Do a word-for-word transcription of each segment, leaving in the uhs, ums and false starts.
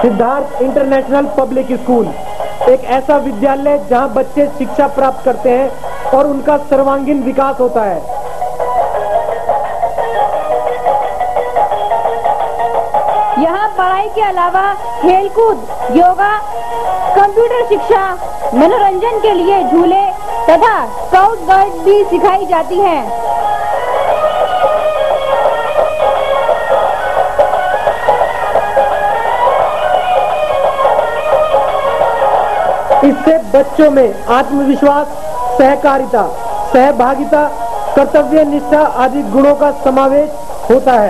Siddharth international public school एक ऐसा विद्यालय जहां बच्चे शिक्षा प्राप्त करते हैं और उनका सर्वांगीण विकास होता है। यहाँ पढ़ाई के अलावा खेलकूद, योगा, कंप्यूटर शिक्षा, मनोरंजन के लिए झूले तथा स्काउट गाइड भी सिखाई जाती हैं। इससे बच्चों में आत्मविश्वास, सहकारिता, सहभागिता, कर्तव्य निष्ठा आदि गुणों का समावेश होता है।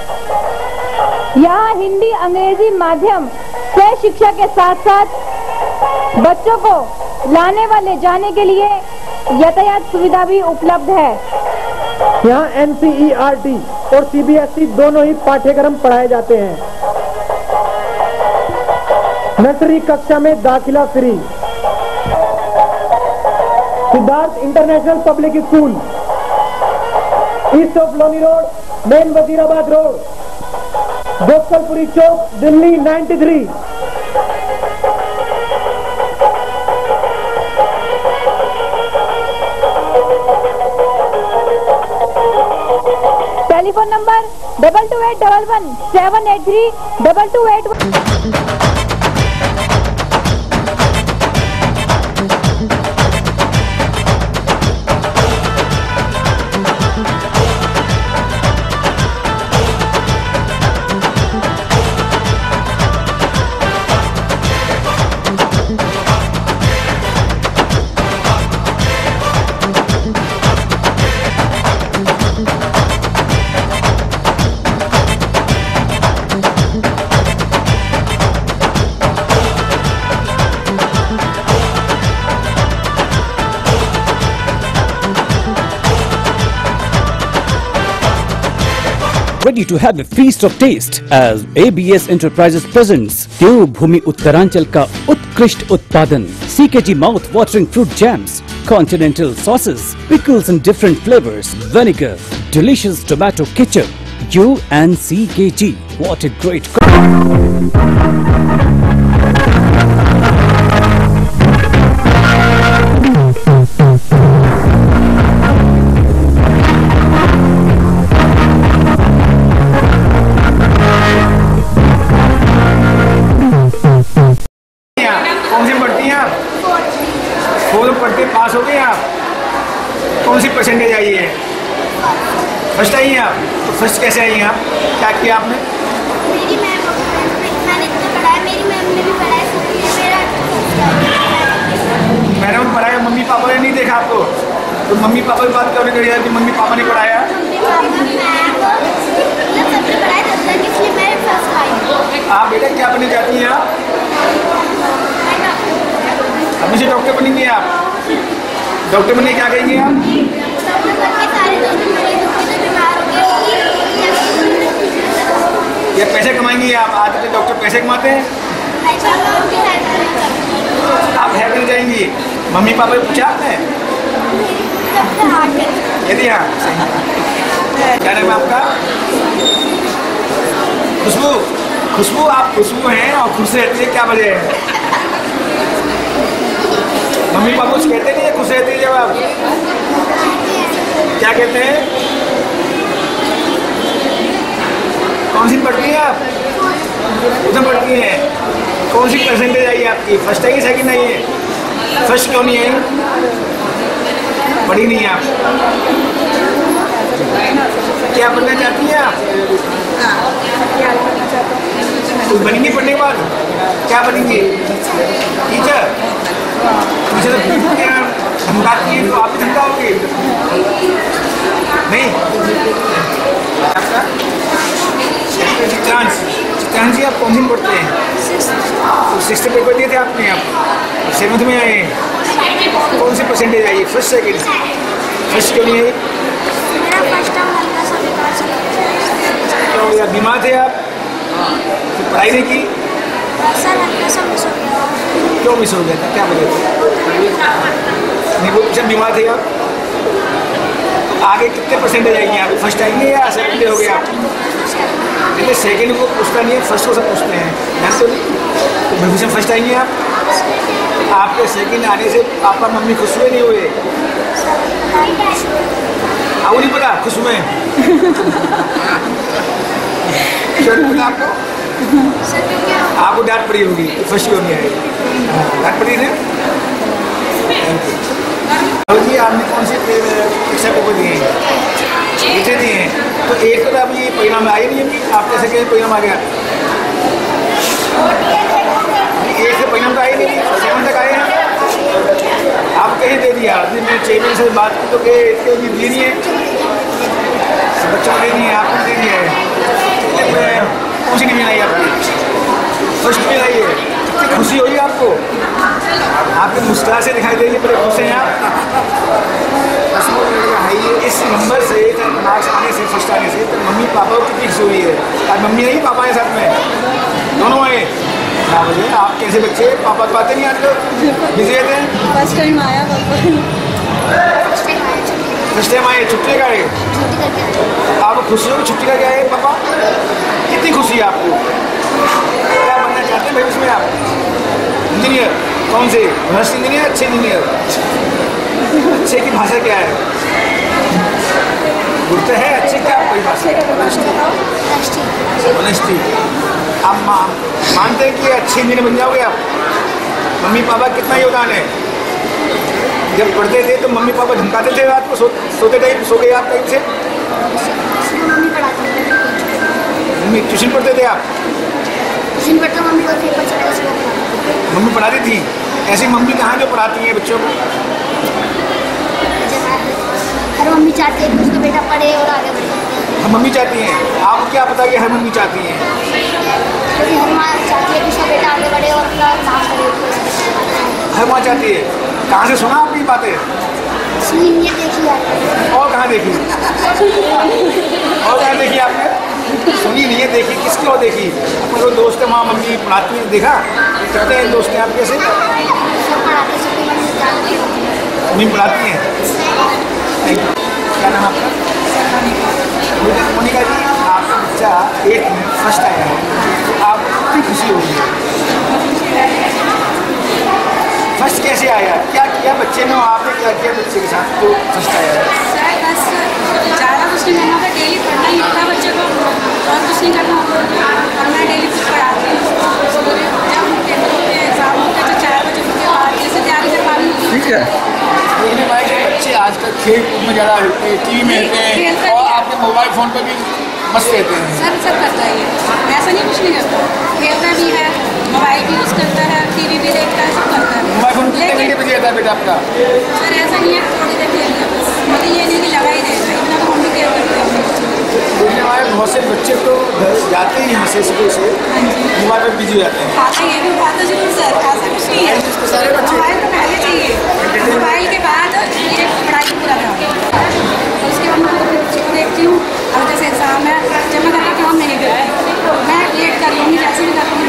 यहाँ हिंदी, अंग्रेजी माध्यम से शिक्षा के साथ साथ बच्चों को लाने व ले जाने के लिए यातायात सुविधा भी उपलब्ध है। यहाँ N C E R T और सी बी एस ई दोनों ही पाठ्यक्रम पढ़ाए जाते हैं। नर्सरी कक्षा में दाखिला फ्री। Siddharth international public school, east of Loni road, main Wazirabad road, Gopalpuri chowk, Delhi तिरानवे। Telephone number double two eight double one seven eight three double two eight one. Ready to have a feast of taste as A B S Enterprises presents देवभूमि उत्तरांचल का उत्कृष्ट उत्पादन C K G mouth watering fruit jams, continental sauces, pickles in different flavors, vinegar, delicious tomato ketchup. You and C K G, what a great कौन सी पढ़ती हैं आप? Four पढ़ते पास हो गए आप? कौन सी परसेंटेज आई है? फर्स्ट आई हैं आप? तो फर्स्ट कैसे आई हैं आप? क्या किया आपने? मेरी मैम, मैंने इतना पढ़ाया, मेरी मैम ने भी पढ़ाया, मेरा मैंने भी पढ़ाया, मम्मी पापा ने नहीं देखा आपको? तो मम्मी पापा की बात क्यों नहीं करी कि मम्मी पापा ने पढ़ाया? आप बेटा क्या बनने चाहती हैं आप? अब मुझे डॉक्टर बनेंगे आप? डॉक्टर बनने क्या करेंगे आप? या पैसे कमाएंगे आप? आज के डॉक्टर पैसे कमाते हैं। आप हेल्प नहीं जाएंगी? मम्मी पापा ने पूछा आपने? यदि हाँ, क्या नाम है आपका? खुशबू। खुशबू, आप खुशबू हैं और खुश रहती है, क्या वजह है? मम्मी पापा कुछ कहते नहीं है खुश रहती है जब आप? क्या कहते हैं? कौन सी पढ़ती हैं आप? उधर पढ़ती हैं। कौन सी परसेंटेज आई आपकी? फर्स्ट आई सेकंड आई है? फर्स्ट क्यों नहीं आई? पढ़ी नहीं है आप? क्या बनना चाहती हैं आप? कुछ बनेंगी पढ़ने के बाद? क्या बनेंगी? टीचर? टीचर धमकाती है तो आप भी धमकाओगे? नहीं? आपका चित्रांश, चित्रांश जी आप कौन सी पढ़ते हैं? सिक्स्थ पेपर दिए थे आपने? आप सेवन्थ में आए हैं। कौन सी परसेंटेज आई है? First second? फर्स्ट क्यों नहीं आई? मेरा फर्स्ट टाइम हल्का सा बेकार चला। तो या बीमार थे आप? तो पढ़ाई नहीं की? सर हल्का सा मिस हो गया। क्यों मिस हो गया था? क्या वजह थी? नहीं वो पीछे बीमार थे आप? तो आगे कितने परसेंटेज आएंगे आप? फर्स्ट आएंगे या सेकंड हो गया आप? लेकिन सेकंड को पूछता नहीं है, फर्स्ट को सब पूछते हैं, ध्यान तो नहीं। तो भविष्य में फर्स्ट आएंगे आप। आपके सेकंड आने से पापा मम्मी खुश हुए नहीं हुए? आपको नहीं पता खुश हुए? पता आपको? आपको डांट पड़ी होगी, फर्स्ट क्यों नहीं आएगी? डांट पड़ी है? जी आपने कौन से परीक्षा पेपर दिए हैं? इसे दिए हैं। तो एक तो आप ये परिणाम आए नहीं अभी, आप कैसे कहें परिणाम आ गया? एक से परिणाम तो आए नहीं, सेवन तक आए हैं। आप कहीं दे दिया, मैं चेयरमैन से बात की तो कहे इसके भी दिए नहीं है, बच्चों को दे नहीं है, आपको दे दिया है। कौन सी नहीं आई आपकी? फर्स्ट में आई है। कितनी खुशी हुई आपको? आपके मुस्कुरा से दिखाई दे रही है, बड़े खुश हैं आप। इस नंबर से मार्क्स आने से, फर्स्ट आने से तो मम्मी पापा को कितनी खुशी हुई है? आज मम्मी नहीं पापा है साथ में, दोनों आए। क्या वजह? आप कैसे बच्चे पापा को आते नहीं आजकल? बिजी रहते हैं। फर्स्ट टाइम आया पापा। फर्स्ट टाइम आए, छुट्टी का है। आपको खुशी हो छुट्टी का क्या है पापा? कितनी खुशी है आपको? क्या बनना चाहते हैं भविष्य में आप? इंजीनियर? कौन से? भ्रष्ट इंजीनियर, अच्छे इंजीनियर? अच्छे की भाषा क्या है? गुरते है अच्छे, क्या कोई भाषा? ऑनेस्टी। आप मा, मानते हैं कि अच्छे इंजीनियर बन जाओगे आप? मम्मी पापा कितना योगदान है? जब पढ़ते थे तो मम्मी पापा धमकाते थे रात को, सो, सोते टाइम सो गए आप टाइम से? मम्मी ट्यूशन पढ़ते थे आप? ट्यूशन पढ़ता मम्मी को पेपर चला। मम्मी पढ़ाती थी? ऐसी मम्मी कहाँ जो पढ़ाती है बच्चों को? हर मम्मी चाहती है कि उसका बेटा पढ़े और आगे बढ़े। हर मम्मी चाहती हैं। आपको क्या पता कि हर मम्मी चाहती हैं? क्योंकि हर माँ चाहती है कि उसका बेटा आगे बढ़े और अपना नाम करे। हर माँ चाहती है। कहाँ से सुना आपकी बातें? सुनी नहीं है, देखी है। और कहाँ देखी? और कहाँ देखी आपने? सुनी नहीं है, देखी किसकी और देखी? अपने कोई दोस्त है माँ मम्मी पढ़ाती है, देखा? कितने हैं दोस्त हैं आपके से? मम्मी पढ़ाती हैं। क्या नाम आपका? मोनिका जी, आपका बच्चा एट में फर्स्ट आया है, आपको कितनी खुशी होगी? फर्स्ट कैसे आया? क्या किया बच्चे ने? आपने क्या किया बच्चे के साथ जो फर्स्ट आया है? सर बस ज़्यादा कुछ नहीं करना था, डेली पढ़ना ही होता बच्चे को और कुछ नहीं करना। और मैं डेली कुछ पढ़ाती हूँ उसको। जब पेपर होते हैं, एग्जाम होते हैं तो चार बजे के बाद जैसे तैयारी कर पा रही हूँ। ठीक है। देखने पाए कि बच्चे आजकल खेल कूद में ज़्यादा होते हैं, टी वी में रहते हैं और आपके मोबाइल फ़ोन पर भी मस्त रहते हैं। सर सब करता है, ऐसा नहीं कुछ नहीं करता, खेलता भी है, मोबाइल भी यूज़ करता है, टीवी भी देखता है, सब करता है। मोबाइल फ़ोन कितने घंटे बजे रहता है बेटा आपका? सर ऐसा नहीं है थोड़ी देर खेल लिया, मतलब ये नहीं कि लगा ही देगा, इतना तो हम भी केयर करते हैं। देखने वाले बहुत से बच्चे तो घर जाते ही हैं से स्कूल से, मोबाइल पर बिजी हो जाते हैं। खाता ये भी खाता जरूर सर, ऐसा कुछ नहीं है। सारे बच्चे मोबाइल तो पहले चाहिए, मोबाइल के बाद ये पढ़ाई पूरा करा, उसके बाद मैं बच्चे को देखती हूँ। अब जैसे एग्जाम है, जब मैं करती हूँ नहीं करती, मैं लेट कर लूँगी, जैसे भी कर लूँगी।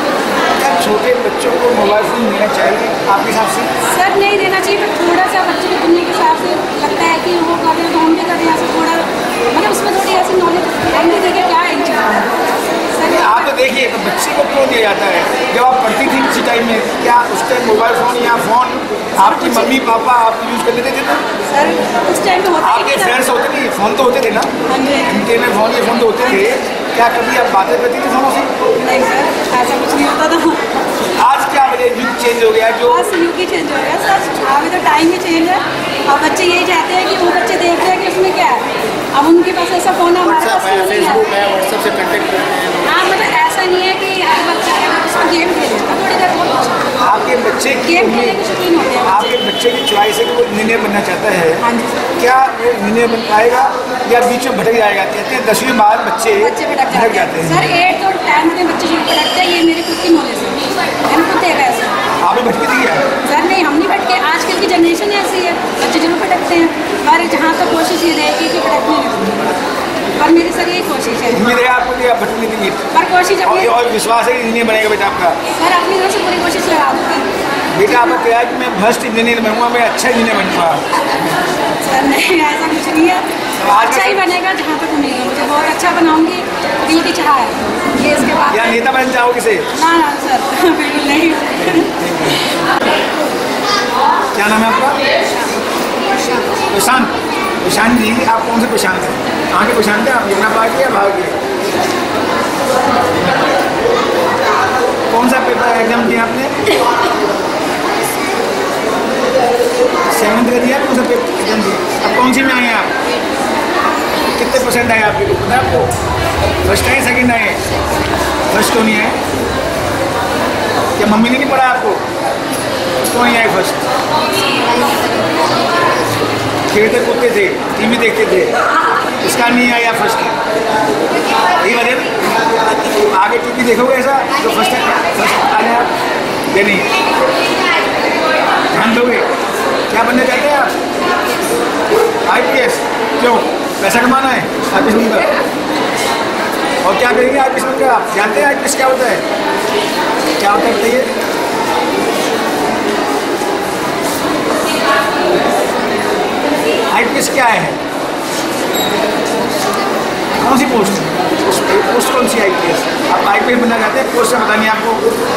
छोटे बच्चों को मोबाइल फ़ोन देना चाहिए आपके हिसाब से? सर नहीं देना चाहिए, पर थोड़ा सा बच्चे को दुनिया के हिसाब से लगता है कि वो कर रहे तो हम भी कर रहे हैं, ऐसा थोड़ा मतलब उसमें थोड़ी ऐसी नॉलेज हम भी देखें क्या है इन चीज़ों में। आप तो देखिए तो बच्चे को क्यों दिया जाता है? जब आप पढ़ती थी किसी टाइम में, क्या उस टाइम मोबाइल फ़ोन या फ़ोन आपकी मम्मी पापा आप यूज़ कर लेते थे? तो सर उस टाइम में होता आपके फ्रेंड्स होते नहीं, फ़ोन तो होते थे ना? उनके में फ़ोन ये फ़ोन तो होते थे, क्या कभी आप बातें करती थी फ़ोनों से? नहीं सर, ऐसा कुछ नहीं होता था। आज क्या वजह युग चेंज हो गया जो? आज युग ही चेंज हो गया सर, अभी तो टाइम ही चेंज है। अब बच्चे यही चाहते हैं कि वो बच्चे देख रहे हैं कि उसमें क्या है, अब उनके पास ऐसा फ़ोन है, हमारे पास नहीं है। व्हाट्सएप से कनेक्ट करते हैं। हाँ मतलब ऐसा नहीं है कि हर बच्चा है उसमें गेम खेले, थोड़ी देर बहुत आपके बच्चे की गेम खेलने के शौकीन होते हैं। आपके बच्चे की चॉइस है कि वो इंजीनियर बनना चाहता है, हाँ जी। क्या वो इंजीनियर बन पाएगा या बीच में भटक जाएगा? कहते हैं दसवीं बाद बच्चे बच्चे भटक भटक जाते हैं हैं। सर, एट और टेंथ में बच्चे जो भटकते हैं, ये मेरे खुद की नॉलेज है, मैंने खुद देखा है ऐसा। आप भी भटकी थी क्या? सर नहीं, हम नहीं भटके, आजकल की जनरेशन ऐसी है, बच्चे जरूर भटकते हैं, पर जहाँ तक कोशिश ये रहेगी कि भटकने नहीं, पर मेरी सर यही कोशिश है। उम्मीद है आपको कि आप भटकने देंगे पर कोशिश अपनी, और, और विश्वास है कि इंजीनियर बनेगा बेटा आपका? सर अपनी तरफ से पूरी कोशिश लगा दूँगी। बेटा आपका क्या है कि मैं भ्रष्ट इंजीनियर बनूंगा, मैं अच्छा इंजीनियर बनूंगा? सर नहीं, ऐसा कुछ नहीं है, अच्छा ही बनेगा जहाँ तक उम्मीद है मुझे, बहुत अच्छा बनाऊंगी, दिल की चाह है। ये इसके बाद या नेता बनना चाहोगे इसे? ना ना सर बिल्कुल नहीं। क्या नाम है आपका? प्रशांत। प्रशांत जी, आप कौन से प्रशांत हैं? कहाँ के प्रशांत हैं आप? यमुना पार्क या भाग के? कौन सा पेपर एग्जाम दिया आपने? सेवन्थ का दिया? कौन सा पेपर एग्जाम दिया? अब कौन सी में आए हैं आप? कितने परसेंट आए आपके? कुछ पता है आपको? फर्स्ट आए सेकंड आए? फर्स्ट क्यों नहीं आए? क्या मम्मी ने नहीं पढ़ा आपको? क्यों नहीं आए फर्स्ट? खेलते कूदते थे, टीवी देखते थे, इसका नहीं आया फर्स्ट। यही वजह ना? आगे टीवी देखोगे ऐसा तो फर्स्ट फर्स्ट आने आप या नहीं? ध्यान दोगे? क्या बनना चाहते हैं आप? I P S. क्यों? पैसा कमाना है आई पी एस बनकर? और क्या करेंगे आई पी एस बनकर आप? जानते हैं आई पी एस क्या होता है? क्या होता है बताइए? आई पी एस क्या है? कौन सी पोस्ट? पोस्ट कौन सी आई पी एस? आप आई पी एस बनना चाहते हैं? पोस्ट से बतानी आपको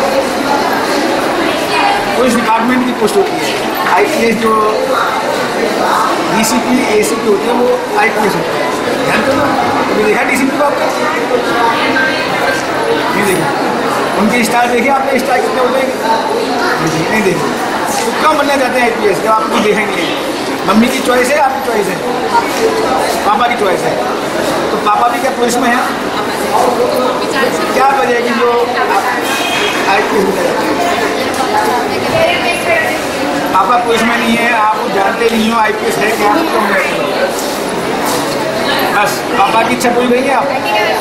पुलिस डिपार्टमेंट की पोस्ट होती है। आई पी एस जो D C P A C P होती है वो आई पी एस होती है। जानते हो ना? कभी देखा डी सी पी को आपने? नहीं देखा? उनके स्टार देखे आपने? स्टार कितने होते हैं? नहीं देखे? तो क्यों बनना चाहते हैं आई पी एस जब आप कुछ देखेंगे? मम्मी की चॉइस है, आपकी चॉइस है, पापा की चॉइस है? तो पापा भी क्या पुलिस में है? क्या वजह है कि जो आई पी एस पापा पुलिस में नहीं है, आप जानते नहीं हो आई पी एस है क्या? बस पापा की इच्छा पूरी करेंगे आप?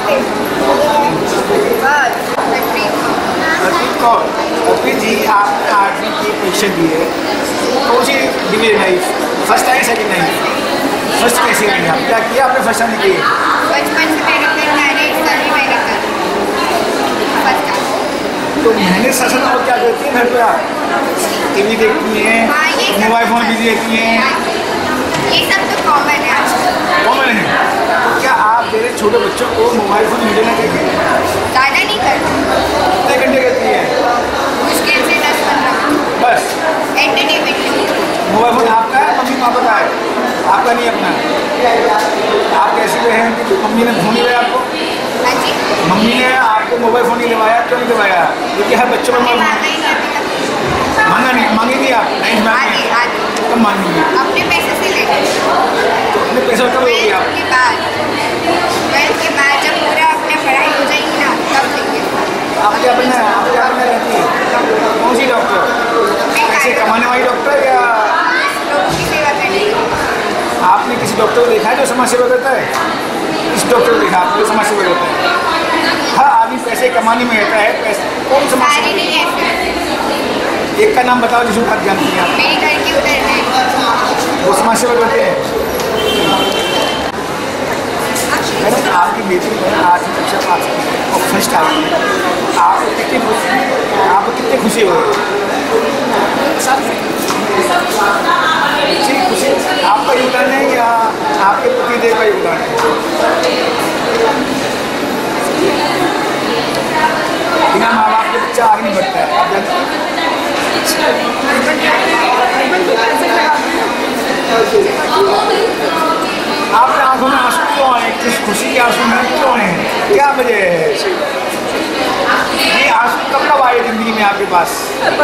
अर्पित कौर। अर्पित जी, आपने आठवीं की परीक्षा दी है, कौन सी डिवीजन है? फर्स्ट आई सेकंड आई? फर्स्ट कैसे आई आप? क्या किया आपने फर्स्ट आने के लिए? बचपन से मेहनत करना है, एक साल ही मेहनत करना। तो मेहनत शासन और क्या करती है घर पे? आप टीवी देखती हैं, मोबाइल फोन भी देखती हैं, ये सब तो कॉमन है आजकल। कॉमन है। तो क्या आप मेरे छोटे बच्चों को मोबाइल फोन नहीं देना चाहिए? ज़्यादा नहीं करती। कितने घंटे करती है? मुश्किल से दस पंद्रह। बस एंटरटेनमेंट। मोबाइल फोन आपका है, मम्मी पापा का है, आपका नहीं अपना? आप कैसे गए हैं कि मम्मी ने फोन नहीं दिया आपको? हाँ जी। मम्मी ने आपको मोबाइल फोन नहीं दिलवाया? क्यों नहीं दिलवाया? क्योंकि हर बच्चों को मांगा मांगा नहीं मांगेगी आप? नहीं मांगे। कब मांगेंगी? अपने पैसे से लेंगे। तो अपने पैसे कब लोगे आप? के बाद ट्वेल्थ के बाद जब पूरा अपने पढ़ाई हो जाएगी ना तब लेंगे। आप क्या बनना है? आप क्या बनना रहती है? कौन सी डॉक्टर? पैसे कमाने वाली डॉक्टर या लोगों की सेवा करने? आपने किसी डॉक्टर को देखा है जो समाज सेवा करता है? किस डॉक्टर को देखा आपको जो समाज सेवा करता है? हाँ, आदमी पैसे कमाने में रहता है। पैसे कौन समाज सारे सेवा? नहीं ऐसे। एक का नाम बताओ जिसको बात जानती हैं आप। मेरे घर के उधर है वो समाज सेवा करते हैं। मैडम, आपकी बेटी ने आठवीं कक्षा पास की और फर्स्ट आई है, आपको कितनी खुशी आपको कितनी खुशी हो रही है? खुशी आपका योगदान है या आपके पतिदेव का योगदान है? बिना माँ बाप के बच्चा आगे नहीं बढ़ता है, आप जानते हैं? आपके आंखों में आंसू क्यों आए? किस खुशी के आंसू में क्यों आए? क्या वजह है? ये आंसू कब कब आए जिंदगी में आपके पास?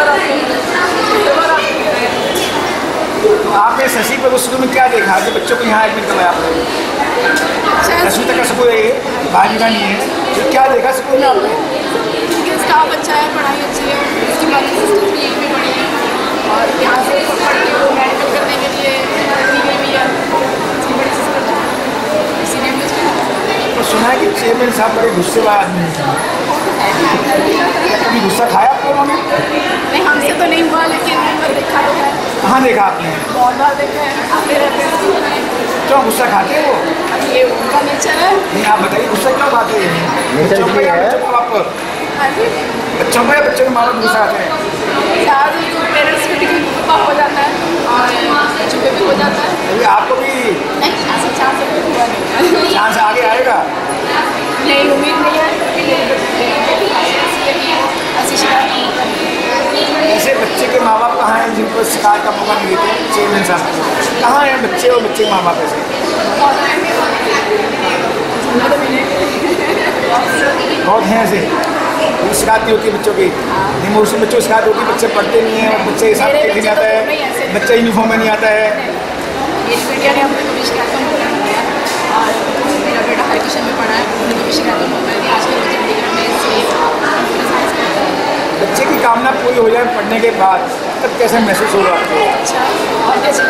तो आपने शशि पर शुरू में क्या देखा कि बच्चों को यहाँ एडमिट करवाया आपने? दसवीं तक का स्कूल है ये, बाहर का नहीं है, तो क्या देखा स्कूल में आपने? स्टाफ अच्छा है, पढ़ाई अच्छी है, इसकी बाकी सिस्टम भी यहीं पे पढ़ी है और यहाँ से पढ़ती हूँ मेडिकल करने के लिए दी गई भी है, इसकी बड़ी सिस्टम है, इसीलिए मुझे तो सुना है कि चेयरमैन साहब बड़े गुस्से वाले आदमी हैं। कभी गुस्सा खाया आपको उन्होंने? नहीं, हमसे तो नहीं हुआ लेकिन मैं देखा तो है। कहाँ देखा आपने? बहुत बार देखा है, आते रहते हैं। क्यों गुस्सा खाते हैं वो? ये उनका नेचर है। नहीं, आप बताइए गुस्सा क्यों खाते हैं? बच्चों को या बच्चों को आप? बच्चों को या बच्चों के माँ बाप गुस्सा आते हैं? पेरेंट्स पे भी हो जाता है और बच्चों पे भी हो जाता है। आपको भी नहीं, ऐसा चाह सकते हैं जिनको शिकायत का मौका नहीं देते चेयरमैन साहब को, कहाँ हैं बच्चे और बच्चे माँ बाप ऐसे? बहुत हैं ऐसे, शिकायत नहीं होती बच्चों की, इमोशन बच्चों की शिकायत होती, बच्चे पढ़ते नहीं हैं, बच्चे के साथ नहीं आता है, बच्चा यूनिफॉर्म में नहीं आता है। मेरी बेटिया ने हमने कभी शिकायत का मौका नहीं दिया और मेरा बेटा हर ट्यूशन में पढ़ा है, उन्होंने कभी शिकायत का मौका नहीं दिया। आज कल बच्चे देख रहे बच्चे की कामना पूरी हो जाए पढ़ने के बाद, तब कैसे महसूस होगा आपको? अच्छा और कैसे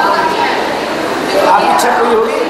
आपकी इच्छा पूरी होगी?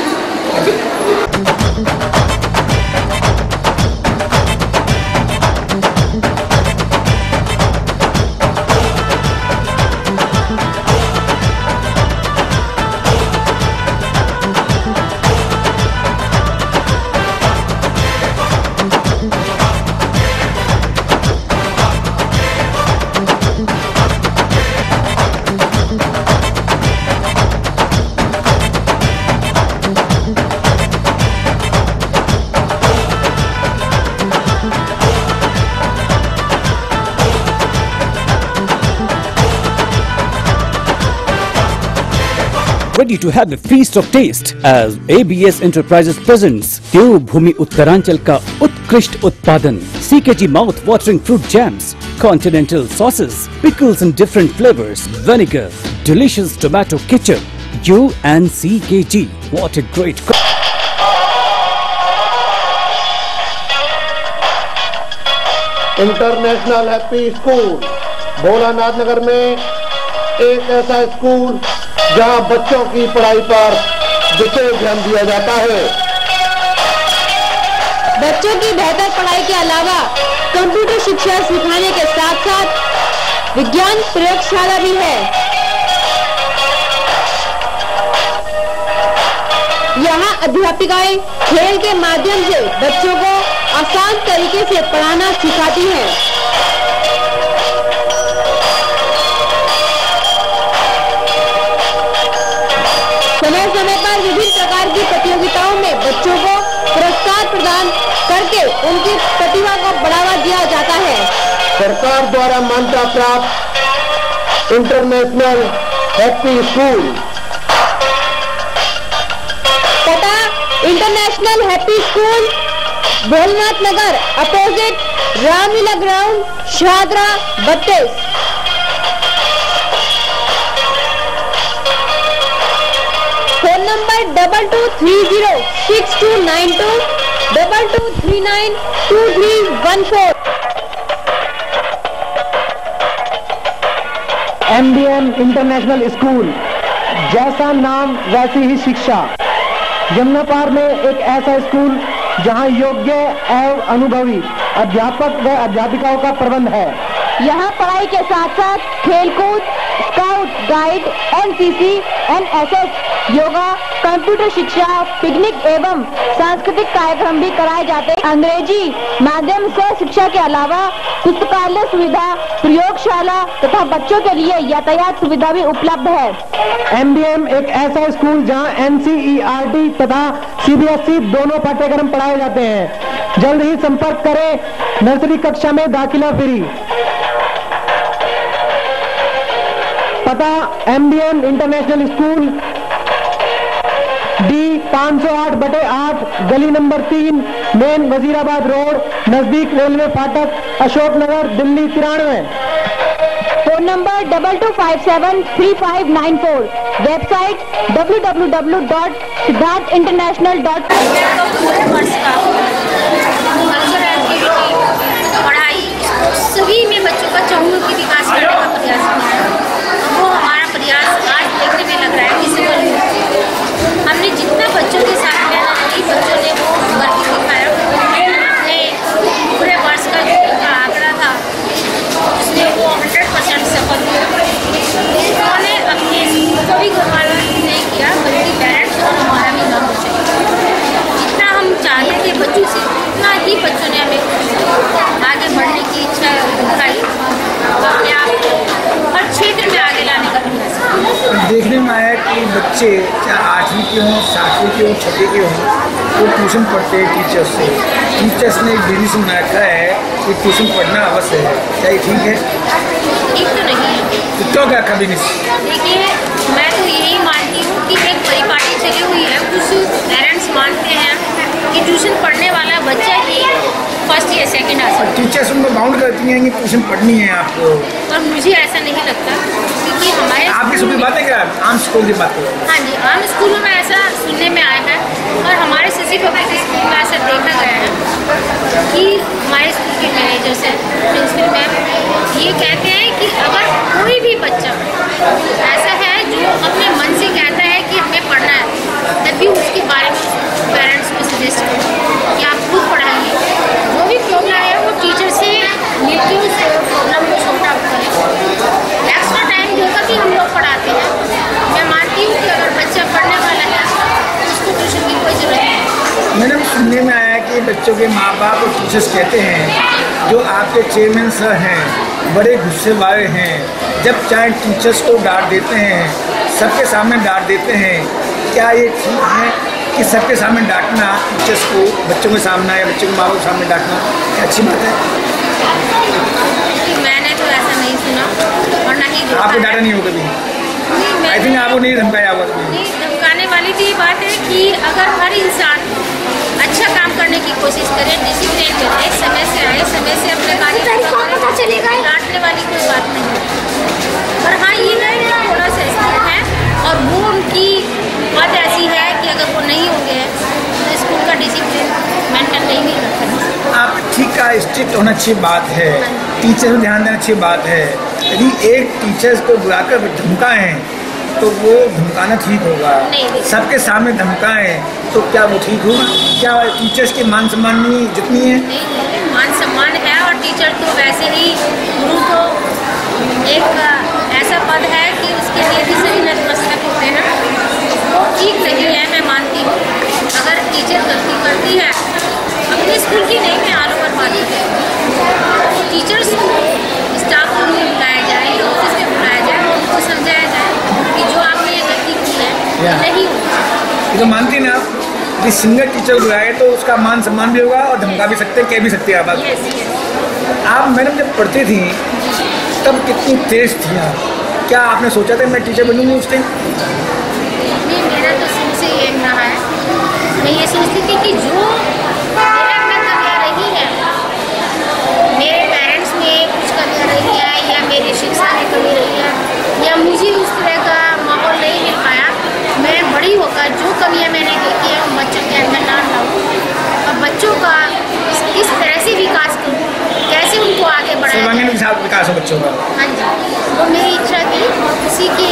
Ready to have a feast of taste as A B S Enterprises presents देवभूमि उत्तरांचल का उत्कृष्ट उत्पादन C K G mouth watering fruit jams, continental sauces, pickles in different flavors, vinegar, delicious tomato ketchup. You and C K G, what a great co- international happy school Bholanath Nagar में एक ऐसा school जहां बच्चों की पढ़ाई पर विशेष ध्यान दिया जाता है। बच्चों की बेहतर पढ़ाई के अलावा कंप्यूटर शिक्षा सिखाने के साथ साथ विज्ञान प्रयोगशाला भी है। यहाँ अध्यापिकाएं खेल के माध्यम से बच्चों को आसान तरीके से पढ़ाना सिखाती हैं। समय समय पर विभिन्न प्रकार की प्रतियोगिताओं में बच्चों को पुरस्कार प्रदान करके उनकी प्रतिभा को बढ़ावा दिया जाता है। सरकार द्वारा मान्यता प्राप्त इंटरनेशनल हैप्पी स्कूल पता international happy school Bholanath Nagar opposite Ramlila ground Shahdara बत्तीस। Phone number double two three zero six two nine two double two three nine two three one four. M D M international school, जैसा नाम वैसी ही शिक्षा। यमुनापार में एक ऐसा school जहां योग्य एवं अनुभवी अध्यापक व अध्यापिकाओं का प्रबंध है। यहाँ पढ़ाई के साथ साथ खेलकूद, scout guide, N C C, N S S, yoga, computer शिक्षा, पिकनिक एवं सांस्कृतिक कार्यक्रम भी कराए जाते हैं। अंग्रेजी माध्यम से शिक्षा के अलावा पुस्तकालय सुविधा, प्रयोगशाला तथा बच्चों के लिए यातायात सुविधा भी उपलब्ध है। एम डी एम एक ऐसा स्कूल जहां N C E R T तथा सी बी एस ई दोनों पाठ्यक्रम पढ़ाए जाते हैं। जल्द ही संपर्क करें। नर्सरी कक्षा में दाखिला फ्री। पता M D M international school, D पाँच सौ आठ बटे आठ, गली नंबर तीन, मेन वजीराबाद रोड, नजदीक रेलवे फाटक, अशोक नगर, दिल्ली तिरानवे। Phone number double two five seven three five nine four. Website W W W dot Siddharth international dot पूरे वर्ष का कल्चरल एक्टिविटी, पढ़ाई, सभी में बच्चों का चहुमुखी विकास करने का प्रयास किया है। वो हमारा प्रयास आज देखने में लग रहा है कि सफल हुआ। हमने जितना बच्चों के साथ मेहनत की, बच्चों ने वो वर्क दिखाया। अपने पूरे वर्ष का जो उनका आंकड़ा था उसमें वो हंड्रेड परसेंट सफल हुआ। उन्होंने अपने सभी घर वालों ने नहीं किया, बल्कि पेरेंट्स और हमारा भी नाम चाहिए। जितना हम चाहते थे बच्चों से, उतना ही बच्चों ने हमें आगे बढ़ने की इच्छा दिखाई, अपने आप हर क्षेत्र में आगे लाने का प्रयास। देखने में आया कि बच्चे चाहे आठवीं के हों, सातवीं के हों, छठे के हों, वो ट्यूशन पढ़ते हैं टीचर्स से। टीचर्स ने एक डिसीजन रखा है कि ट्यूशन पढ़ना अवश्य है। क्या ये ठीक है? ठीक तो नहीं है। तो क्यों क्या कभी नहीं? देखिए, मैं तो यही मानती हूँ कि एक परिपाटी चली हुई है। कुछ पेरेंट्स मानते हैं कि ट्यूशन पढ़ने वाला बच्चा ही फर्स्ट या सेकंड आ सकता है। टीचर्स उनको बाउंड करती हैं कि ट्यूशन पढ़नी है आपको, और मुझे ऐसा नहीं लगता, क्योंकि हमारे आपकी सुबह बातें क्या आम स्कूल की बात करो। हाँ जी, आम स्कूलों में ऐसा सुनने में आया है और हमारे सिटी पब्लिक स्कूल में ऐसा देखा गया है कि हमारे स्कूल के मैनेजर्स हैं, प्रिंसिपल मैम, ये कहते हैं कि अगर कोई भी बच्चा ऐसा है जो अपने मन से कहता है कि हमें पढ़ना है, तभी उसके बारे में पेरेंट्स को सजेस्ट करें कि आप खुद पढ़ाइए। जो भी प्रॉब्लम है वो टीचर से मिलकर उस प्रॉब्लम को सॉर्ट आउट करें। एक्स्ट्रा टाइम देकर भी हम लोग पढ़ाते हैं। मैं मानती हूँ कि अगर बच्चा पढ़ने वाला है तो उसको ट्यूशन की कोई ज़रूरत नहीं। मैडम, सुनने में आया कि बच्चों के माँ बाप और टीचर्स कहते हैं जो आपके चेयरमैन सर हैं बड़े गुस्से वाले हैं, जब चाहे टीचर्स को डांट देते हैं, सबके सामने डांट देते हैं। क्या ये ठीक है कि सबके सामने डांटना, टीचर्स को बच्चों के सामने या बच्चों के माँ बाप के सामने डांटना क्या अच्छी बात है? मैंने तो ऐसा नहीं सुना और ना ही आपको डांटा नहीं हो कभी? आई थिंक आपको नहीं धमकाया होगा कभी? नहीं, धमकाने वाली तो ये बात है कि अगर हर इंसान अच्छा काम करने की कोशिश करे, डिसिप्लिन करे, समय से आए, समय से अपने कार्य पता चलेगा, डांटने वाली कोई बात नहीं है। पर हाँ, ये है कि थोड़ा सा स्ट्रिक्ट है और वो उनकी बात ऐसी है कि अगर वो नहीं होंगे तो स्कूल का डिसिप्लिन मेंटेन नहीं मिल रखा। आप ठीक का स्ट्रिक्ट होना अच्छी बात है, टीचर को ध्यान देना अच्छी बात है। यदि एक टीचर्स को बुलाकर धमकाएं तो वो धमकाना ठीक होगा, सबके सामने धमकाएं तो क्या वो ठीक होगा? क्या टीचर्स के मान सम्मान नहीं जितनी है? नहीं, मान सम्मान है और टीचर तो वैसे ही गुरु तो एक ऐसा पद है कि उसके लिए भी सभी नतमस्तक होते हैं। वो ठीक नहीं है, मैं मानती हूँ। अगर टीचर गलती करती है, अपने स्कूल की नहीं, मैं आलू पर बात करती टीचर्स को स्टाफ रूम में बुलाया जाए, ऑफिस में बुलाया जाए, उनको समझाया जाए कि जो आपने ये गलती की है ये नहीं होगी। तो मानती ना आप कि सिंगल टीचर बुलाए तो उसका मान सम्मान भी होगा और धमका भी सकते, कह भी सकते हैं आप। Yes, yes. आप मैडम जब पढ़ती थी तब कितनी तेज थी आप? क्या आपने सोचा था मैं टीचर बनूंगी उस टाइम? नहीं, मेरा तो शुरू से ये रहा है। मैं ये सोचती थी कि जो मेरे में कमियाँ रही है, मेरे पेरेंट्स में कुछ कमियाँ रही है या मेरी शिक्षा में कमी रही है या मुझे उस तरह का माहौल नहीं मिल पाया, मैं बड़ी होकर जो कमियाँ मैंने देखी है उन बच्चों के अंदर ना लाऊँ और बच्चों का किस तरह से विकास करूँ, कैसे उनको आगे बढ़ाया विकास हो बच्चों का। हाँ जी, वो मेरी इच्छा थी। उसी की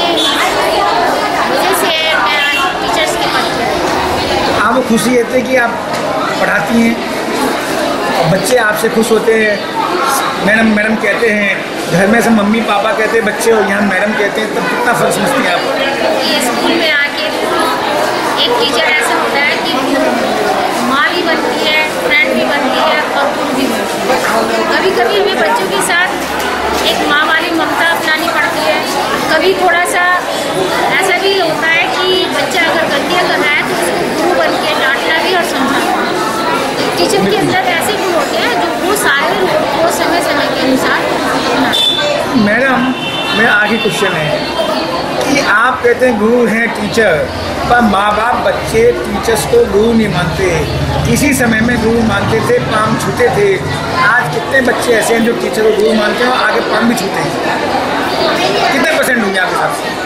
वजह से मैं आज टीचर्स के पद पर। आपको खुशी रहती है कि आप पढ़ाती हैं और बच्चे आपसे खुश होते हैं, मैडम मैडम कहते हैं, घर में से मम्मी पापा कहते हैं बच्चे और यहाँ मैडम कहते हैं, तब कितना फर्क समझती हैं आप? ये स्कूल में आके एक टीचर ऐसा होता है कि माँ भी बनती है, फ्रेंड भी बनती है और गुरु भी बनती है। कभी कभी हमें बच्चों के साथ एक माँ वाली ममता अपनानी पड़ती है। कभी थोड़ा सा ऐसा भी होता है कि बच्चा अगर गलतियाँ कर रहा है तो उसको गुरु बन के डांटना भी और समझाना। टीचर के अंदर ऐसे गुण होते हैं जो वो सारे लोगों को समय समय के अनुसार अपनाते। मैडम, मेरा आगे क्वेश्चन है कि आप कहते हैं गुरु हैं टीचर, पर माँ बाप बच्चे टीचर्स को गुरु नहीं मानते। किसी समय में गुरु मानते थे, पाँव छूते थे। आज कितने बच्चे ऐसे हैं जो टीचर को गुरु मानते हैं और आगे पाँव भी छूते हैं? कितने परसेंट होंगे आपके हिसाब से?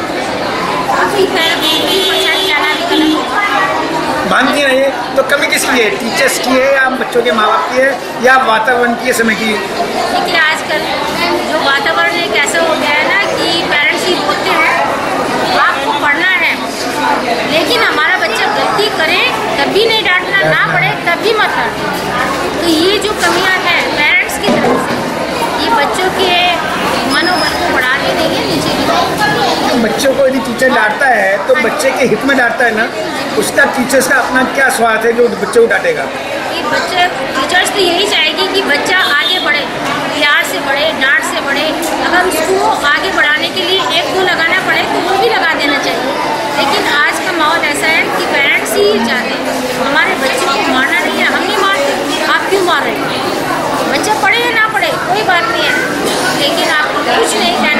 मानती नहीं है तो कमी किसकी है? टीचर्स की है या बच्चों के माँ बाप की है या वातावरण की समय की? देखिए, आजकल जो वातावरण एक ऐसा हो गया है ना कि पेरेंट्स ही बोलते हैं आपको पढ़ना है, लेकिन हमारा बच्चा गलती करे तब भी नहीं डांटना, ना पढ़े तब भी मत डांटना। तो ये जो कमियां हैं पेरेंट्स की तरफ से, ये बच्चों के मनोबल को बढ़ा देने के नीचे की। बच्चों को यदि टीचर डांटता है तो बच्चे के हित में डांटता है ना, उसका टीचर्स का अपना क्या स्वार्थ है जो बच्चे को डांटेगा? ये बच्चे टीचर्स तो यही चाहेगी कि बच्चा आगे बढ़े, प्यार से बढ़े, डांट से बढ़े। अगर उसको आगे बढ़ाने के लिए एक दो लगाना पड़े तो वो भी लगा देना चाहिए। लेकिन आज का माहौल ऐसा है कि पेरेंट्स ही चाहते हैं हमारे बच्चे को मारना नहीं है, हम नहीं मारते, आप क्यों मार रहे हैं? बच्चा पढ़े या ना पढ़े कोई बात नहीं है, लेकिन आपको कुछ नहीं कहना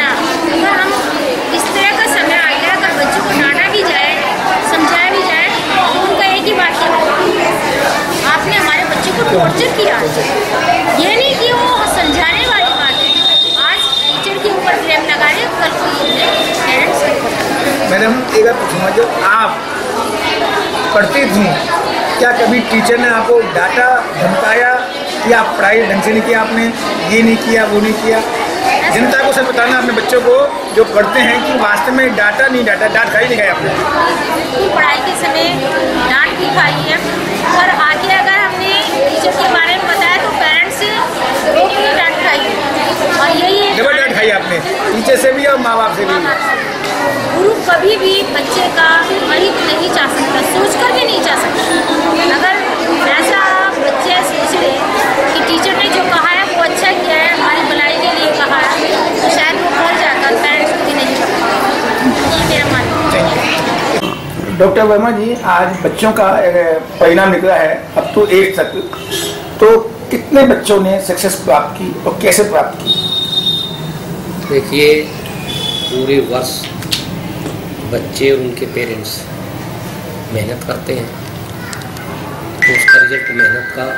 टॉर्चर किया। ये नहीं कि वो समझाने वाली बात है, आज टीचर के ऊपर ब्लेम लगा रहे, कल कोई पेरेंट्स को पता। मैडम एक बार पूछूंगा, जब आप पढ़ती थी क्या कभी टीचर ने आपको डांटा धमकाया कि आप पढ़ाई ढंग से नहीं किया, आपने ये नहीं किया वो नहीं किया? जनता को सब बताना अपने बच्चों को जो पढ़ते हैं कि वास्तव में डांटा नहीं डांटा डांट खाई नहीं खाई आपने? पढ़ाई के समय डांट भी खाई है, और आगे अगर हमने टीचर के बारे में बताया तो पेरेंट्स से वो भी डांट खाई है। और यही डबल डांट खाई आपने, टीचर से भी और माँ बाप से भी। गुरु कभी भी बच्चे का अहित नहीं चाह सकता, सोच कर भी नहीं चाह सकता। अगर ऐसा बच्चे सोच रहे कि टीचर ने जो कहा है वो अच्छा किया है, हमारी भलाई के लिए कहा है, तो शायद वो घर जाकर पेरेंट्स को भी नहीं पता। ये मेरा मानना है। डॉक्टर वर्मा जी, आज बच्चों का परिणाम निकला है अब तो एट तक, तो कितने बच्चों ने सक्सेस प्राप्त की और कैसे प्राप्त की? देखिए, पूरे वर्ष बच्चे और उनके पेरेंट्स मेहनत करते हैं, तो उसका रिजल्ट मेहनत का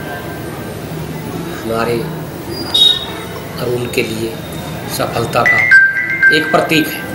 हमारे और उनके लिए सफलता का एक प्रतीक है।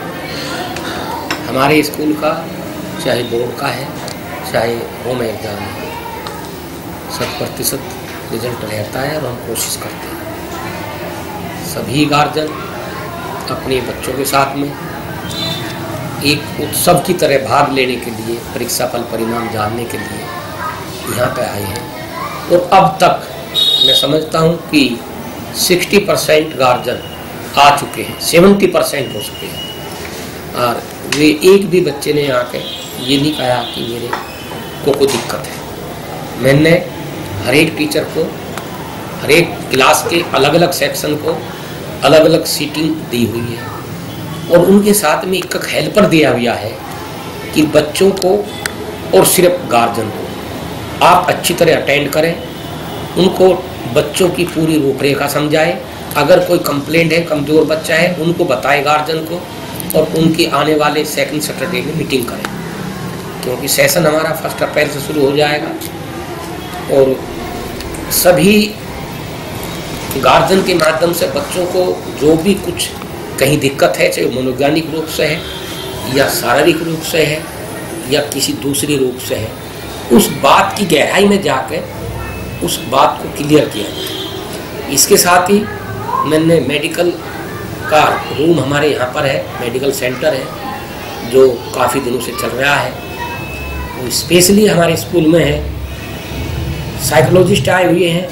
हमारे स्कूल का चाहे बोर्ड का है चाहे होम एग्ज़ाम है, शत प्रतिशत रिजल्ट रहता है और हम कोशिश करते हैं। सभी गार्जियन अपने बच्चों के साथ में एक उत्सव की तरह भाग लेने के लिए, परीक्षा फल परिणाम जानने के लिए यहाँ पे आए हैं, और अब तक मैं समझता हूँ कि साठ परसेंट गार्जियन आ चुके हैं, सत्तर परसेंट हो चुके हैं, और वे एक भी बच्चे ने आके ये नहीं कहा कि मेरे को कोई दिक्कत है। मैंने हर एक टीचर को, हर एक क्लास के अलग अलग सेक्शन को अलग अलग सीटिंग दी हुई है, और उनके साथ में एक हेल्पर दिया हुआ है कि बच्चों को और सिर्फ गार्जियन को आप अच्छी तरह अटेंड करें, उनको बच्चों की पूरी रूपरेखा समझाएं, अगर कोई कंप्लेंट है, कमज़ोर बच्चा है, उनको बताएं गार्जियन को, और उनकी आने वाले सेकंड सैटरडे में मीटिंग करें, क्योंकि सेशन हमारा फर्स्ट अप्रैल से शुरू हो जाएगा, और सभी गार्जियन के माध्यम से बच्चों को जो भी कुछ कहीं दिक्कत है, चाहे मनोवैज्ञानिक रूप से है या शारीरिक रूप से है या किसी दूसरी रूप से है, उस बात की गहराई में जाकर उस बात को क्लियर किया जाए। इसके साथ ही मैंने मेडिकल का रूम हमारे यहाँ पर है, मेडिकल सेंटर है जो काफ़ी दिनों से चल रहा है, वो स्पेशली हमारे स्कूल में है। साइकोलॉजिस्ट आए हुए हैं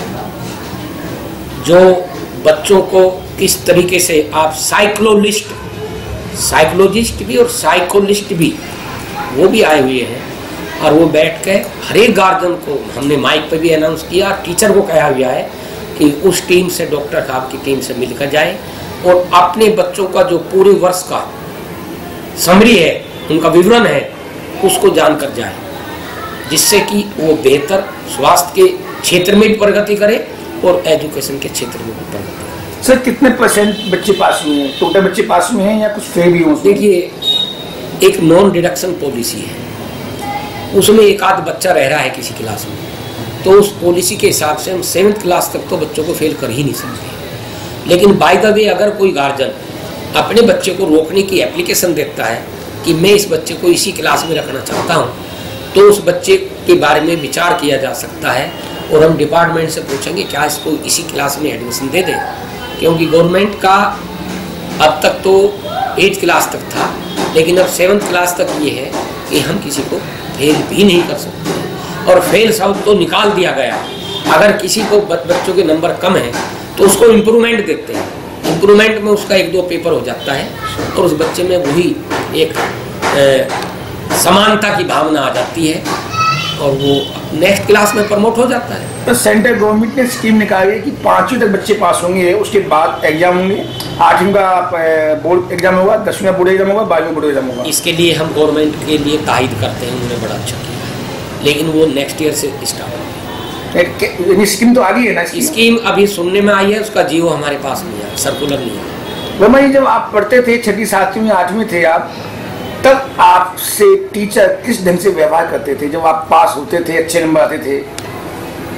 जो बच्चों को किस तरीके से आप साइकोलॉजिस्ट साइकोलॉजिस्ट भी और साइकोलिस्ट भी वो भी आए हुए हैं, और वो बैठ के हर एक गार्जियन को हमने माइक पे भी अनाउंस किया, टीचर को कहा हुआ है कि उस टीम से, डॉक्टर साहब की टीम से मिलकर जाए और अपने बच्चों का जो पूरे वर्ष का समरी है, उनका विवरण है, उसको जानकर जाए, जिससे कि वो बेहतर स्वास्थ्य के क्षेत्र में भी प्रगति करे और एजुकेशन के क्षेत्र में भी प्रगति करे। सर, कितने परसेंट बच्चे पास हुए हैं? टोटल बच्चे पास हुए हैं या कुछ फेल भी हुए? देखिए, एक नॉन डिडक्शन पॉलिसी है, उसमें एक आध बच्चा रह रहा है किसी क्लास में, तो उस पॉलिसी के हिसाब से हम सेवन्थ क्लास तक तो बच्चों को फेल कर ही नहीं सकते। लेकिन बाय द वे अगर कोई गार्जियन अपने बच्चे को रोकने की एप्लीकेशन देता है कि मैं इस बच्चे को इसी क्लास में रखना चाहता हूँ, तो उस बच्चे के बारे में विचार किया जा सकता है, और हम डिपार्टमेंट से पूछेंगे क्या इसको इसी क्लास में एडमिशन दे दें, क्योंकि गवर्नमेंट का अब तक तो एट्थ क्लास तक था, लेकिन अब सेवन्थ क्लास तक ये है कि हम किसी को फेल भी नहीं कर सकते, और फेल शब्द तो निकाल दिया गया। अगर किसी को बच्चों के नंबर कम है तो उसको इम्प्रूवमेंट देते हैं, इम्प्रूवमेंट में उसका एक दो पेपर हो जाता है, और उस बच्चे में वही एक ए, समानता की भावना आ जाती है, और वो नेक्स्ट क्लास में प्रमोट हो जाता है। तो सेंट्रल गवर्नमेंट ने स्कीम निकाली है कि पाँचवीं तक बच्चे पास होंगे, उसके बाद एग्जाम होंगे, आठवीं का बोर्ड एग्जाम होगा, दसवीं का बोर्ड एग्जाम होगा, बारहवीं बोर्ड एग्जाम होगा। इसके लिए हम गवर्नमेंट के लिए तायद करते हैं, उन्होंने बड़ा अच्छा किया है, लेकिन वो नेक्स्ट ईयर से स्टार्ट होगी। स्कीम तो आ गई है ना? स्कीम अभी सुनने में आई है, उसका जियो हमारे पास नहीं है, सर्कुलर नहीं है। वर्मा जी, जब आप पढ़ते थे, छठी सातवीं आठवीं थे आप, तब आपसे टीचर किस ढंग से व्यवहार करते थे? जब आप पास होते थे, अच्छे नंबर आते थे,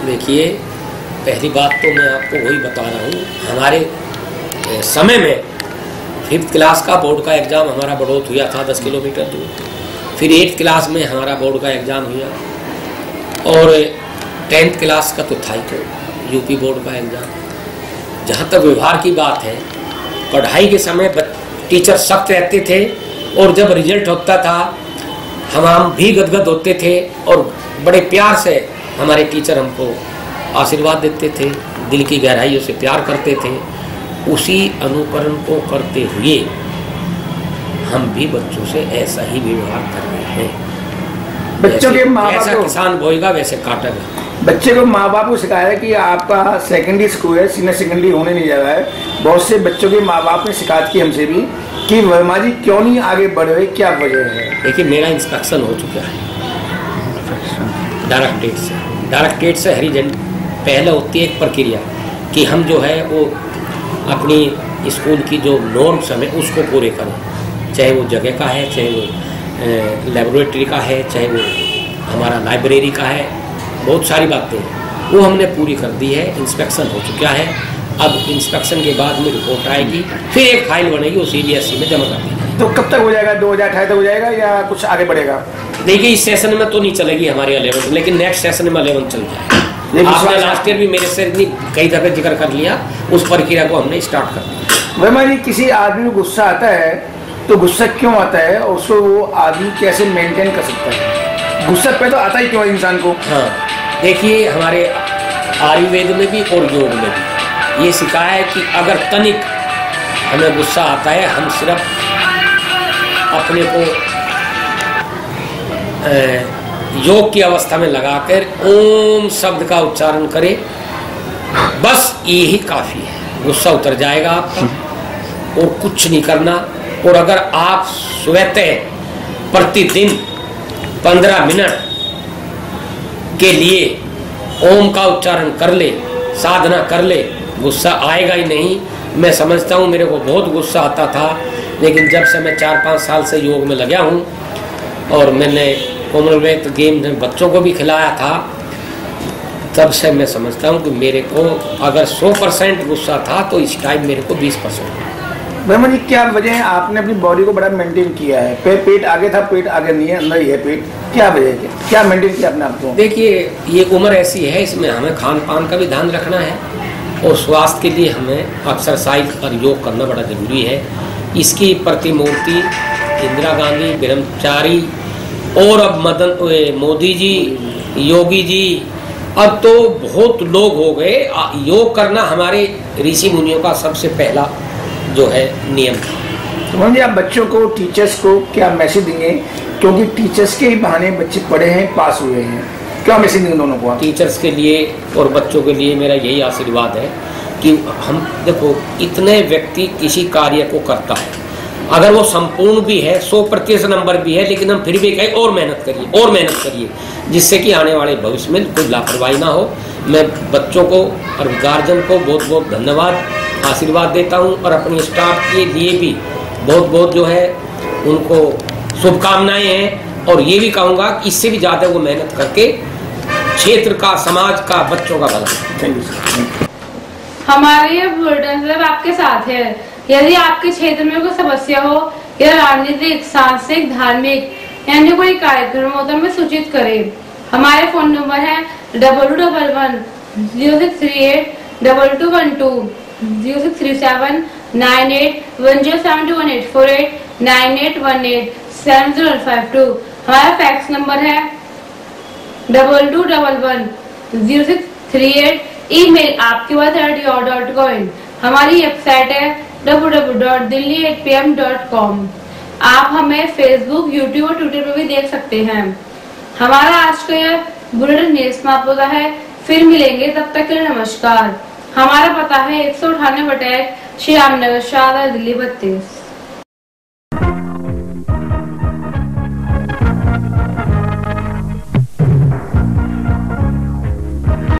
देखिए, पहली बात तो मैं आपको वही बता रहा हूँ, हमारे समय में फिफ्थ क्लास का बोर्ड का एग्ज़ाम हमारा बड़ौत हुआ था दस किलोमीटर दूर, फिर एट्थ क्लास में हमारा बोर्ड का एग्ज़ाम हुआ और टेंथ क्लास का तो था ही तो यूपी बोर्ड का एग्ज़ाम। जहाँ तक व्यवहार की बात है, पढ़ाई के समय टीचर सख्त रहते थे और जब रिजल्ट होता था हम हम भी गदगद होते थे और बड़े प्यार से हमारे टीचर हमको आशीर्वाद देते थे, दिल की गहराइयों से प्यार करते थे। उसी अनुकरण को करते हुए हम भी बच्चों से ऐसा ही व्यवहार कर रहे हैं। बच्चों के माँ बाप ऐसा किसान बोएगा वैसे काटेगा। बच्चे को माँ बाप को सिखाया है कि आपका सेकेंडरी स्कूल है, सीनियर सेकेंडरी होने नहीं जा रहा है। बहुत से बच्चों के माँ बाप ने शिकायत की हमसे भी कि वर्मा जी क्यों नहीं आगे बढ़ रहे, क्या वजह है? देखिए, मेरा इंस्पेक्शन हो चुका है डायरेक्टरेट से डायरेक्टरेट से हरी झंडी पहले होती है एक प्रक्रिया कि हम जो है वो अपनी स्कूल की जो नॉर्म्स हमें उसको पूरे करें, चाहे वो जगह का है, चाहे वो लेबोरेटरी का है, चाहे वो हमारा लाइब्रेरी का है, बहुत सारी बातें वो हमने पूरी कर दी है। इंस्पेक्शन हो चुका है। अब इंस्पेक्शन के बाद में रिपोर्ट आएगी, फिर एक फाइल बनेगी, वो सी बी एस ई में जमा कर दी जाएगी। तो कब तक हो जाएगा? दो हज़ार अठारह तक हो जाएगा या कुछ आगे बढ़ेगा? देखिए, इस सेशन में तो नहीं चलेगी हमारी अलेवन, लेकिन नेक्स्ट सेशन में अलेवन चल जाएगा। आपने लास्ट ईयर भी मेरे से कई दफे जिक्र कर लिया, उस प्रक्रिया को हमने स्टार्ट कर दिया। वर्मा जी, किसी आदमी को गुस्सा आता है तो गुस्सा क्यों आता है और उसको वो आदमी कैसे मेंटेन कर सकता है? गुस्सा पे तो आता ही क्यों इंसान को? हाँ, देखिए, हमारे आयुर्वेद में भी और योग में भी ये सिखाया है कि अगर तनिक हमें गुस्सा आता है, हम सिर्फ अपने को योग की अवस्था में लगाकर ओम शब्द का उच्चारण करें, बस यही काफ़ी है, गुस्सा उतर जाएगा आपका। और कुछ नहीं करना। और अगर आप स्वतः प्रतिदिन पंद्रह मिनट के लिए ओम का उच्चारण कर ले, साधना कर ले, गुस्सा आएगा ही नहीं। मैं समझता हूँ, मेरे को बहुत गुस्सा आता था, लेकिन जब से मैं चार पाँच साल से योग में लगा हूँ और मैंने कॉमनवेल्थ गेम में बच्चों को भी खिलाया था, तब से मैं समझता हूँ कि मेरे को अगर सौ परसेंट गुस्सा था तो इस टाइम मेरे को बीस परसेंट। वर्मा जी, क्या वजह है आपने अपनी बॉडी को बड़ा मेंटेन किया है? पे, पेट आगे था, पेट आगे नहीं है, अंदर ही है पेट, क्या वजह है? क्या मेंटेन किया अपने आप को? देखिए, ये उम्र ऐसी है, इसमें हमें खान पान का भी ध्यान रखना है और स्वास्थ्य के लिए हमें एक्सरसाइज और योग करना बड़ा जरूरी है। इसकी प्रतिमूर्ति इंदिरा गांधी, ब्रह्मचारी और अब मदन मोदी जी, योगी जी, अब तो बहुत लोग हो गए। योग करना हमारे ऋषि मुनियों का सबसे पहला जो है नियम था। तो जी, आप बच्चों को, टीचर्स को क्या मैसेज देंगे? क्योंकि टीचर्स के ही बहाने बच्चे पढ़े हैं, पास हुए हैं, क्या मैसेज देंगे दोनों को? टीचर्स के लिए और बच्चों के लिए मेरा यही आशीर्वाद है कि हम देखो, इतने व्यक्ति किसी कार्य को करता है, अगर वो संपूर्ण भी है, सौ प्रतिशत नंबर भी है, लेकिन हम फिर भी कहें और मेहनत करिए और मेहनत करिए, जिससे कि आने वाले भविष्य में कोई लापरवाही ना हो। मैं बच्चों को और गार्जियन को बहुत बहुत धन्यवाद, आशीर्वाद देता हूं और अपनी स्टाफ के लिए भी बहुत बहुत जो है उनको शुभकामनाएं हैं। और ये भी कहूँगा कि इससे भी ज़्यादा वो मेहनत करके क्षेत्र का, समाज का, बच्चों का भला। हमारे ये बुलेटिन क्लब आपके साथ है। यदि आपके क्षेत्र में कोई समस्या हो या राजनीतिक, सांस्कृतिक, धार्मिक यानी कोई कार्यक्रम हो तो हमें सूचित करें। हमारे फोन नंबर है double two double one zero six three eight double two one two zero six three seven nine eight one zero seven two one eight four eight nine eight one eight seven zero five two. हमारा fax number है double two double one zero six three eight. Email आपकी बात at your dot com. हमारी website है W W W dot Delhi at P M dot com. आप हमें Facebook, YouTube और Twitter पर भी देख सकते हैं। हमारा आज का यह बुलेटिन समाप्त होता है। फिर मिलेंगे, तब तक के लिए नमस्कार। हमारा पता है एक सौ अठानवे बटे श्री रामनगर, शाहरा, दिल्ली बत्तीस।